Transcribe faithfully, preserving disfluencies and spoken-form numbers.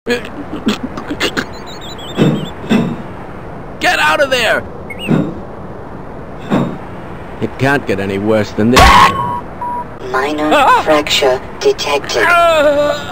Get out of there! It can't get any worse than this. Minor fracture detected.